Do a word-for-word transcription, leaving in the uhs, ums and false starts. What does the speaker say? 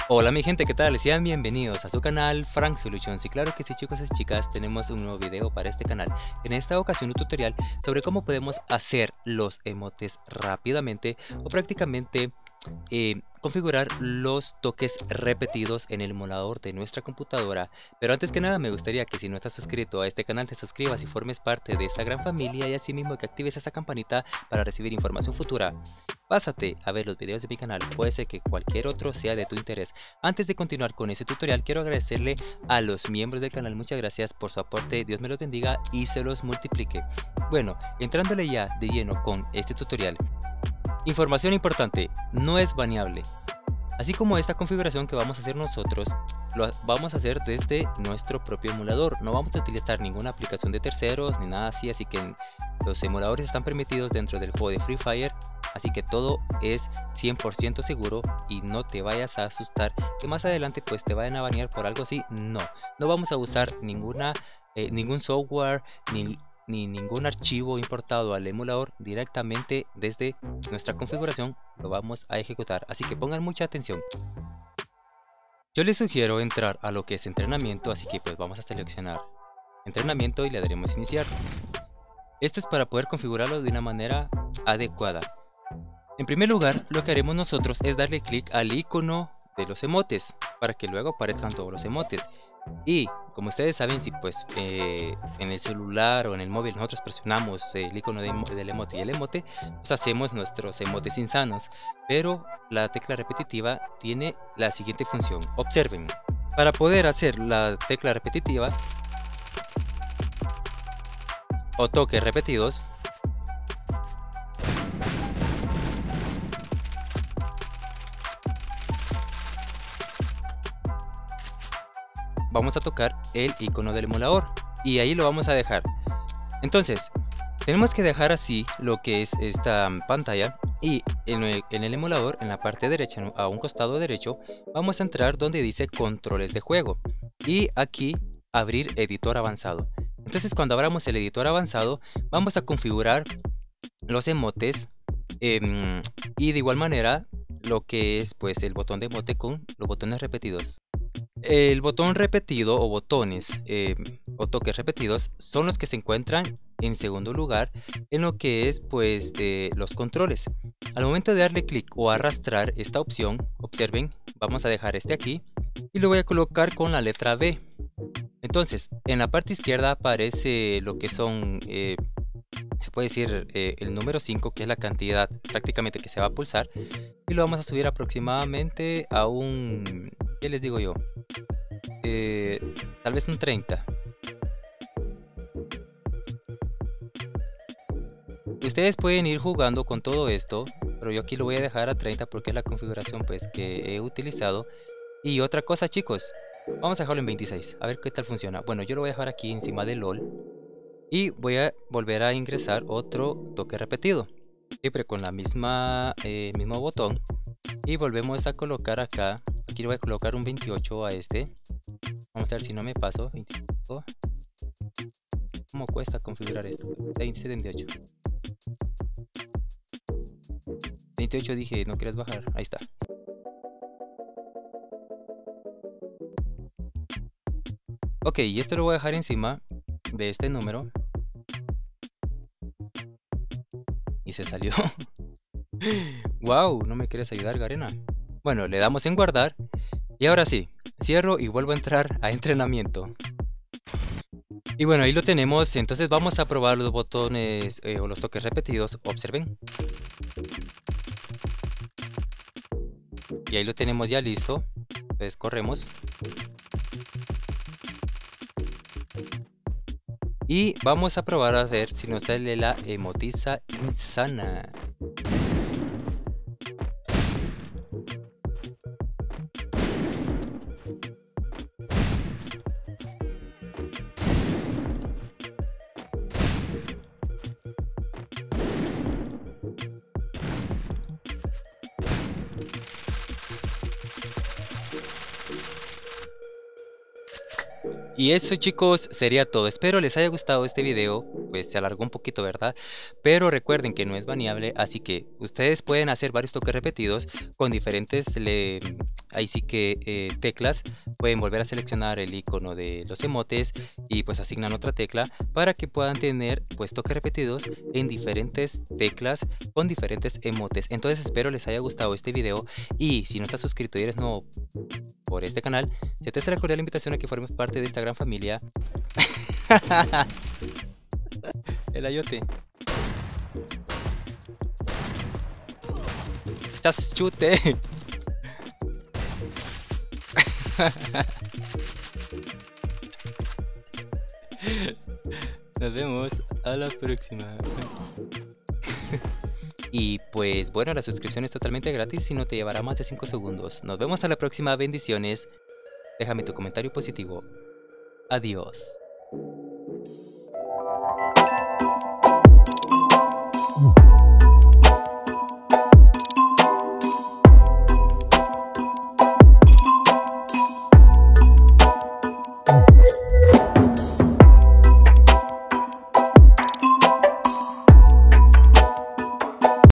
Hola mi gente, ¿qué tal? Sean bienvenidos a su canal Frank Solutions. Y claro que sí, chicos y chicas, tenemos un nuevo video para este canal. En esta ocasión un tutorial sobre cómo podemos hacer los emotes rápidamente o prácticamente eh, configurar los toques repetidos en el emulador de nuestra computadora. Pero antes que nada me gustaría que si no estás suscrito a este canal te suscribas y formes parte de esta gran familia, y asimismo que actives esa campanita para recibir información futura. Pásate a ver los videos de mi canal, puede ser que cualquier otro sea de tu interés. Antes de continuar con este tutorial, quiero agradecerle a los miembros del canal. Muchas gracias por su aporte, Dios me los bendiga y se los multiplique. Bueno, entrándole ya de lleno con este tutorial. Información importante, no es baneable. Así como esta configuración que vamos a hacer nosotros, lo vamos a hacer desde nuestro propio emulador. No vamos a utilizar ninguna aplicación de terceros ni nada así, así que los emuladores están permitidos dentro del juego de Free Fire. Así que todo es cien por ciento seguro y no te vayas a asustar que más adelante pues te vayan a banear por algo así. No, no vamos a usar ninguna, eh, ningún software ni, ni ningún archivo importado al emulador. Directamente desde nuestra configuración lo vamos a ejecutar, así que pongan mucha atención. Yo les sugiero entrar a lo que es entrenamiento, así que pues vamos a seleccionar entrenamiento y le daremos iniciar. Esto es para poder configurarlo de una manera adecuada. En primer lugar, lo que haremos nosotros es darle clic al icono de los emotes para que luego aparezcan todos los emotes. Y como ustedes saben, si pues eh, en el celular o en el móvil nosotros presionamos el icono de, del emote y el emote, pues hacemos nuestros emotes insanos. Pero la tecla repetitiva tiene la siguiente función. Observen, para poder hacer la tecla repetitiva o toques repetidos, vamos a tocar el icono del emulador y ahí lo vamos a dejar. Entonces tenemos que dejar así lo que es esta pantalla, y en el, en el emulador, en la parte derecha, a un costado derecho, vamos a entrar donde dice controles de juego y aquí abrir editor avanzado. Entonces cuando abramos el editor avanzado vamos a configurar los emotes eh, y de igual manera lo que es pues el botón de emote con los botones repetidos. El botón repetido o botones eh, o toques repetidos son los que se encuentran en segundo lugar en lo que es pues eh, los controles. Al momento de darle clic o arrastrar esta opción, observen, vamos a dejar este aquí y lo voy a colocar con la letra B. Entonces en la parte izquierda aparece lo que son eh, se puede decir eh, el número cinco, que es la cantidad prácticamente que se va a pulsar, y lo vamos a subir aproximadamente a un, ¿qué les digo yo? Eh, tal vez un treinta. Ustedes pueden ir jugando con todo esto, pero yo aquí lo voy a dejar a treinta porque es la configuración pues que he utilizado. Y otra cosa, chicos, vamos a dejarlo en veintiséis, a ver qué tal funciona. Bueno, yo lo voy a dejar aquí encima de LOL y voy a volver a ingresar otro toque repetido, siempre con la misma eh, mismo botón, y volvemos a colocar acá. Aquí le voy a colocar un veintiocho a este. Vamos a ver si no me paso. veinticinco. ¿Cómo cuesta configurar esto? setenta y ocho. veintiocho dije, no quieres bajar. Ahí está. Ok, y esto lo voy a dejar encima de este número. Y se salió. Wow, no me quieres ayudar, Garena. Bueno, le damos en guardar. Y ahora sí, cierro y vuelvo a entrar a entrenamiento. Y bueno, ahí lo tenemos. Entonces vamos a probar los botones eh, o los toques repetidos. Observen. Y ahí lo tenemos ya listo. Entonces corremos. Y vamos a probar a ver si nos sale la emotiza insana. Y eso, chicos, sería todo. Espero les haya gustado este video. Pues se alargó un poquito, ¿verdad? Pero recuerden que no es baneable, así que ustedes pueden hacer varios toques repetidos con diferentes le ahí sí que eh, teclas, pueden volver a seleccionar el icono de los emotes y pues asignan otra tecla para que puedan tener pues toques repetidos en diferentes teclas con diferentes emotes. Entonces espero les haya gustado este video, y si no estás suscrito y eres nuevo por este canal, se te hace la cordial invitación a que formes parte de esta gran familia. El ayote. ¡Chas, chute! Nos vemos a la próxima. Y pues bueno, la suscripción es totalmente gratis y no te llevará más de cinco segundos. Nos vemos a la próxima, bendiciones. Déjame tu comentario positivo. Adiós.